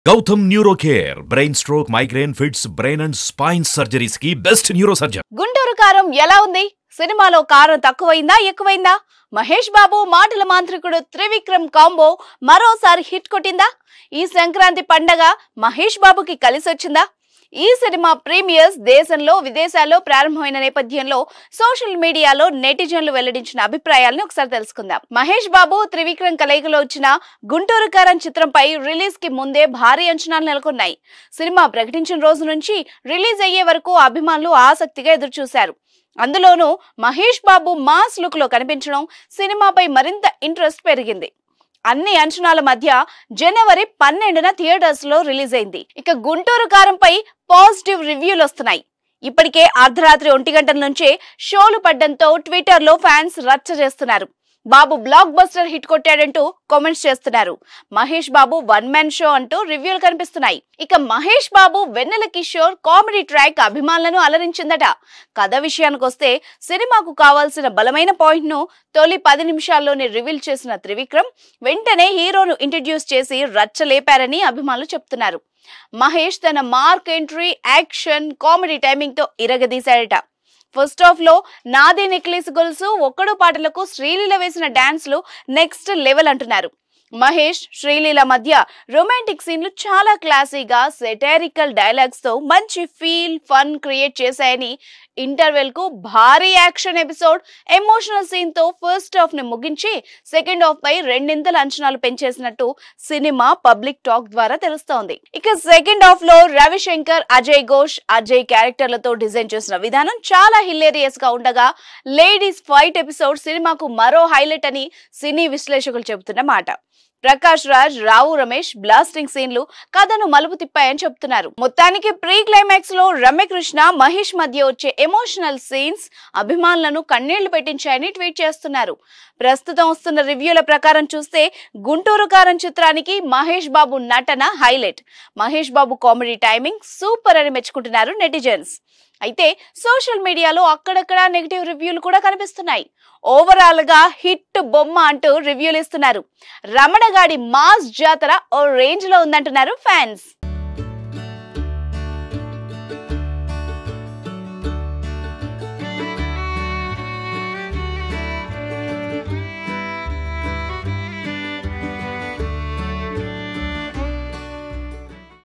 Gautam Neurocare, brain stroke, migraine, fits, brain and spine surgeries की best neurosurgeon. Guntur కారం ఎలా ఉంది? సినిమాలో కారం తక్కువైందా ఎక్కువైందా? మహేష్ బాబు మాటల మాంత్రికుడు త్రివిక్రమ్ కాంబో మరోసారి హిట్ కొట్టిందా? ఈ సంక్రాంతి పండగ మహేష్ బాబుకి కలిసొచ్చిందా? ఈ సినిమా ప్రీమియర్స్ దేశంలో విదేశాల్లో ప్రారంభమైన నేపథ్యంలో సోషల్ మీడియాలో నెటిజన్లు వెల్లడించిన అభిప్రాయాలను ఒకసారి తెలుసుకుందాం. మహేష్ బాబు త్రివిక్రమ్ కలయికలో వచ్చిన గుంటూరు కారం చిత్రంపై రిలీజ్ కి ముందే భారీ అంచనాలు నెలకొన్నాయి. సినిమా ప్రకటించిన రోజు నుంచి రిలీజ్ అయ్యే వరకు అభిమానులు ఆసక్తిగా ఎదురుచూశారు. అందులోనూ మహేష్ బాబు మాస్ లుక్ లో కనిపించడం సినిమాపై మరింత ఇంట్రెస్ట్ పెరిగింది. అన్ని అంచనాల మధ్య జనవరి 12న థియేటర్స్ లో రిలీజ్ అయింది. ఇక గుంటూరు కారంపై పాజిటివ్ రివ్యూలు వస్తున్నాయి. ఇప్పటికే అర్ధరాత్రి 1 గంటల నుంచే షోలు పడ్డంతో ట్విట్టర్ లో ఫ్యాన్స్ రచ్చ చేస్తున్నారు. బాబు బ్లాక్ బస్టర్ హిట్ కొట్టాడంటూ కామెంట్స్ చేస్తున్నారు. Mahesh Babu one man show అంటూ రివ్యూలు కనిపిస్తున్నాయి. ఇక మహేష్ బాబు వెన్నెల కిషోర్ కామెడీ ట్రాక్ అభిమానులను అలరించిందట. కథ విషయానికి వస్తే సినిమాకు కావాల్సిన బలమైన పాయింట్ ను తొలి 10 నిమిషాల్లోనే రివీల్ చేసిన త్రివిక్రమ్ వెంటనే హీరోను ఇంట్రడ్యూస్ చేసి రచ్చ లేపారని అభిమానులు చెప్తున్నారు. మహేష్ తన mark entry, action, comedy timing తో ఇరగదీశాడట. ఫస్ట్ హాఫ్ లో నాది నెక్లెస్ గొలుసు ఒక్కడు పాటలకు శ్రీలీల వేసిన డాన్స్లు నెక్స్ట్ లెవెల్ అంటున్నారు. మహేష్ శ్రీలీల మధ్య రొమాంటిక్ సీన్లు చాలా క్లాసీగా సెటారికల్ డైలాగ్స్ తో మంచి ఫీల్ ఫన్ క్రియేట్ చేశాయని, ఇంటర్వెల్ కు భారీ యాక్షన్ ఎపిసోడ్, ఎమోషనల్ సీన్ తో ఫస్ట్ హాఫ్ ని ముగించి సెకండ్ హాఫ్ పై రెండింతల అంచనాలు పెంచేసినట్టు సినిమా పబ్లిక్ టాక్ ద్వారా తెలుస్తోంది. ఇక సెకండ్ హాఫ్ లో రవిశంకర్, అజయ్ ఘోష్, అజయ్ క్యారెక్టర్లతో డిజైన్ చేసిన విధానం చాలా హిలేరియస్ గా ఉండగా లేడీస్ ఫైట్ ఎపిసోడ్ సినిమాకు మరో హైలైట్ అని సినీ విశ్లేషకులు చెబుతున్న మాట. ప్రకాష్ రాజ్, రావు రమేష్ బ్లాస్టింగ్ సీన్లు కథను మలుపు తిప్పాయని చెప్తున్నారు. మొత్తానికి ప్రీ క్లైమాక్స్ లో రమ్యకృష్ణ, మహేష్ మధ్య వచ్చే ఎమోషనల్ సీన్స్ అభిమానులను కన్నీళ్లు పెట్టించాయని ట్వీట్ చేస్తున్నారు. ప్రస్తుతం వస్తున్న రివ్యూల ప్రకారం చూస్తే గుంటూరు కారం చిత్రానికి మహేష్ బాబు నటన highlight, Mahesh Babu comedy timing super అని మెచ్చుకుంటున్నారు నెటిజన్స్. అయితే సోషల్ మీడియాలో అక్కడక్కడ నెగిటివ్ రివ్యూలు కూడా కనిపిస్తున్నాయి. ఓవరాల్ గా హిట్ బొమ్మ అంటూ రివ్యూలు ఇస్తున్నారు. రమణగాడి మాస్ జాతర ఓ రేంజ్ లో ఉందంటున్నారు ఫ్యాన్స్.